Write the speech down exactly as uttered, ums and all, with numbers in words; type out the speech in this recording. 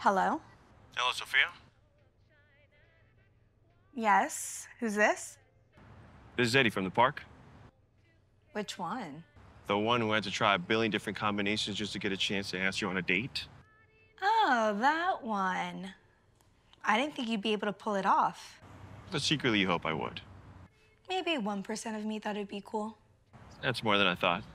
Hello? Hello, Sophia? Yes. Who's this? This is Eddie from the park. Which one? The one who had to try a billion different combinations just to get a chance to ask you on a date. Oh, that one. I didn't think you'd be able to pull it off. But secretly you hope I would. Maybe one percent of me thought it'd be cool. That's more than I thought.